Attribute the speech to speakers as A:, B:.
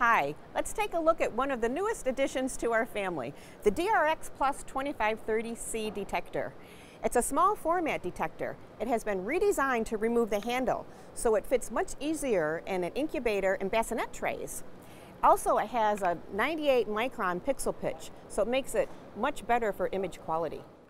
A: Hi, let's take a look at one of the newest additions to our family, the DRX Plus 2530C detector. It's a small format detector. It has been redesigned to remove the handle, so it fits much easier in an incubator and bassinet trays. Also, it has a 98 micron pixel pitch, so it makes it much better for image quality.